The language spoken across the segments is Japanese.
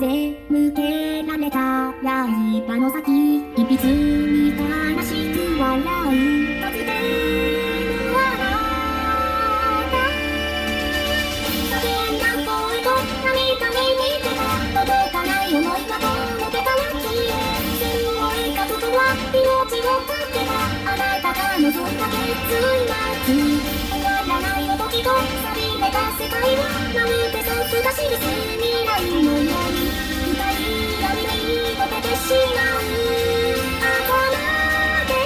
ぜ向けられた刃の先、いびつに悲しく笑う突然のあなた。叫んだ声と涙に似てた届かない想いは届けたら消え、すごい数とは命をかけたあなたが望んだ結末、終わらないの時と錆びれた世界はまるでソースが記す未来のように深い闇に溶けてしまう。後まで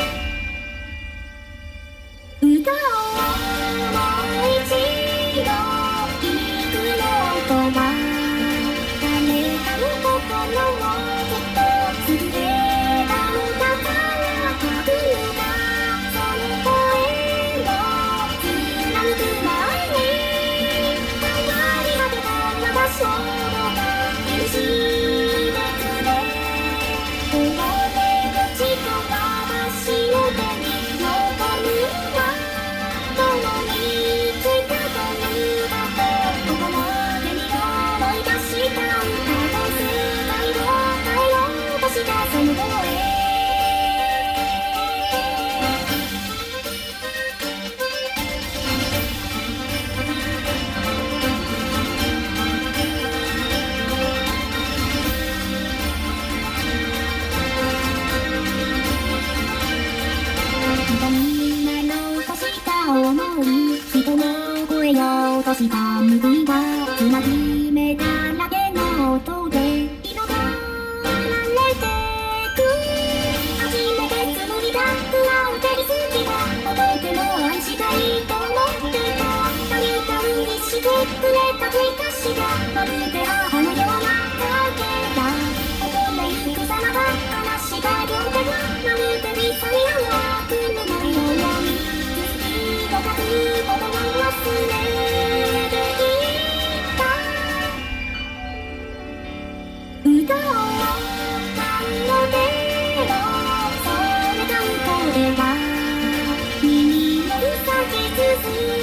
歌をもう一度聞くのとは誰かの心をきっと潰れたのだから書くのだ。その声を貫く前に変わり果てたまま衝動が許してくれ。こぼれ落ちた私の手に残るは共に生きたというだと、ここまでに思い出した歌と世界を変えようとしたその声。みんなの残した想い、人の声を落とした拭いがつなぎ目だらけの音で色が流れてく。初めて紡いだ不安定に好きだとても愛したいと思ってた。何かにしてくれた歌詞がまるで母のようなだけだ。ここでゆくさまが話した両手がまるで微細な悪夢のように続きが書くことを忘れていた。歌を歌うのでもそれが歌では耳を塞ぎ続け